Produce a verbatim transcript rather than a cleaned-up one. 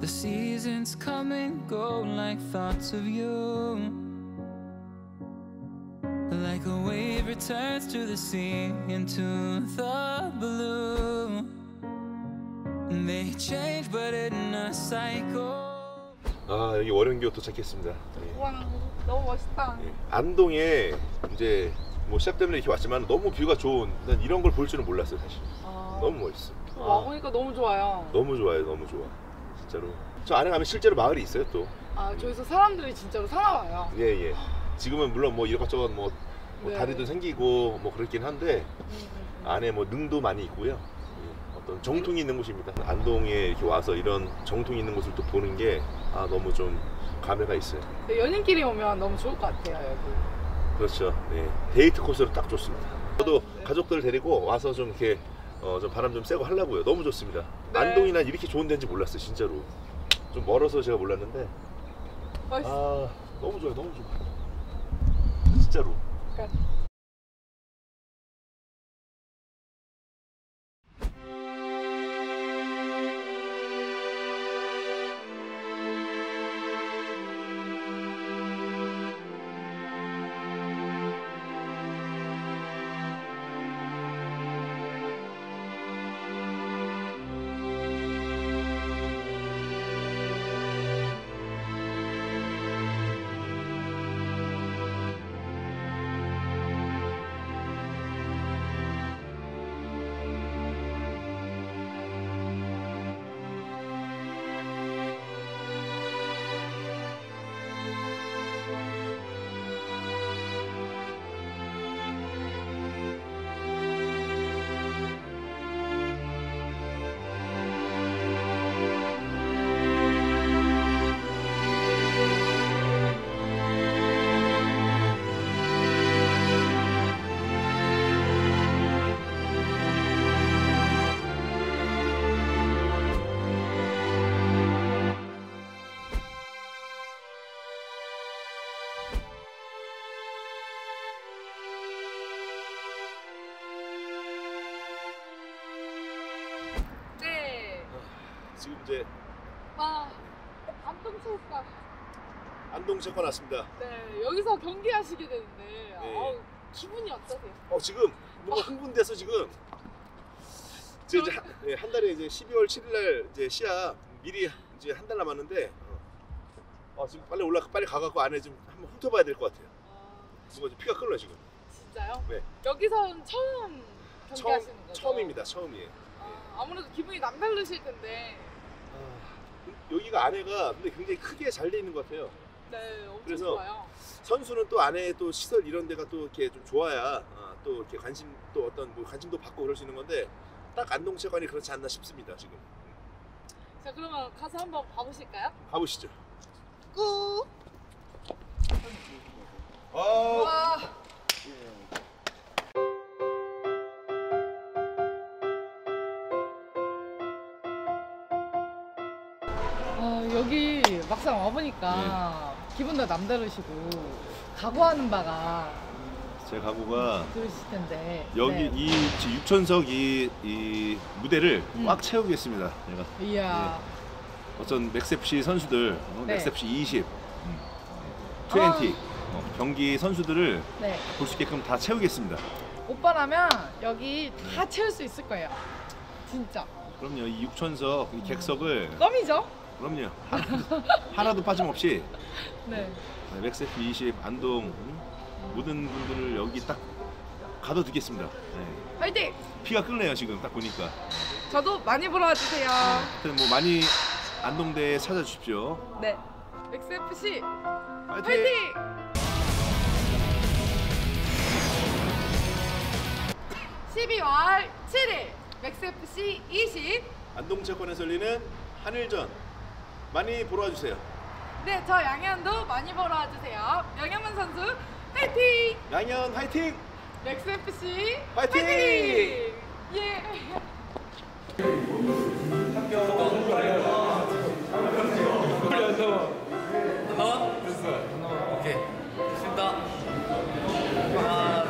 The seasons come and go like thoughts of you. Like a wave returns to the sea into the blue. They change but in a cycle. 아, 여기 월영교 도착했습니다. 예. 와, 너무 멋있다. 예. 안동에 이제 뭐 시합 때문에 이렇게 왔지만 너무 뷰가 좋은, 난 이런 걸 볼 줄은 몰랐어요 사실. 아, 너무 멋있어. 와 아, 보니까 너무 좋아요. 너무 좋아요, 너무 좋아. 진짜로. 저 안에 가면 실제로 마을이 있어요 또. 아, 저기서 사람들이 진짜로 살아와요. 예, 예. 지금은 물론 뭐 이것저것 뭐, 뭐 네. 다리도 생기고 뭐 그렇긴 한데 음, 음. 안에 뭐 능도 많이 있고요. 예. 어떤 정통이 있는 곳입니다. 안동에 이렇게 와서 이런 정통이 있는 곳을 또 보는 게 아, 너무 좀 감회가 있어요. 근데 연인끼리 오면 너무 좋을 것 같아요 여기. 그렇죠. 예. 데이트 코스로 딱 좋습니다. 저도 네. 가족들 데리고 와서 좀 이렇게 어, 좀 바람 좀 쐬고 하려고요. 너무 좋습니다. 네. 안동이 난 이렇게 좋은 데인지 몰랐어요, 진짜로. 좀 멀어서 제가 몰랐는데 멋있어. 아, 너무 좋아요, 너무 좋아. 진짜로. 그러니까. 지금 이제 아, 안동체육관. 안동체육관 왔습니다. 네, 여기서 경기하시게 되는데 네. 아우, 기분이 어떠세요? 어, 지금 뭔가 흥분돼서 지금 지금 이제 한, 네, 한 달에 이제 십이월 칠일날 이제 시합 미리 이제 한 달 남았는데 어, 어, 지금 빨리 올라 빨리 가갖고 안에 좀 한번 훑어봐야 될 것 같아요. 아, 뭔가 좀 피가 끓어요 지금. 진짜요? 네. 여기서는 처음 처음 경기하시는 거죠? 처음입니다. 처음이에요. 아, 아무래도 기분이 남다르실 텐데. 아, 여기가 안에가 근데 굉장히 크게 잘 돼 있는 것 같아요. 네, 엄청 그래서 좋아요. 선수는 또 안에 또 시설 이런 데가 또 이렇게 좀 좋아야 아, 또 이렇게 관심 또 어떤 뭐 관심도 받고 그럴 수 있는 건데 딱 안동체육관이 그렇지 않나 싶습니다 지금. 자, 그러면 가서 한번 봐보실까요? 가보시죠. 꾹. 아, 와. 아, 여기 막상 와보니까 기분도 남다르시고 각오하는 바가 제 각오가 들으실 텐데 여기 네. 이 육천석 이, 이 무대를 음. 꽉 채우겠습니다. 제가 이야. 어떤 맥스에프씨 선수들, 어, 네. 맥스에프씨 이십, 이십 어, 경기 선수들을 네. 볼 수 있게끔 다 채우겠습니다. 오빠라면 여기 다 채울 수 있을 거예요. 진짜. 그럼요. 이 육천석, 이 객석을 껌이죠? 그럼요. 하나도, 하나도 빠짐없이 네. 네, 맥스에프 이십 안동 음, 모든 분들을 여기 딱 가둬두겠습니다. 네. 화이팅! 피가 끓네요 지금 딱 보니까. 저도 많이 보러 와주세요. 하여튼 뭐 많이 안동대에 찾아주십시오. 네. 엑스에프씨 파이팅! 화이팅! 십이월 칠일 맥스에프씨 이십. 안동체육관에서 열리는 한일전 많이 보러 와주세요. 네, 저 양현도 많이 보러 와주세요. 양현만 선수 화이팅! 양현 화이팅! 맥스에프씨 화이팅! 예. 하나, 됐어. 오케이. 됐습니다. 하나,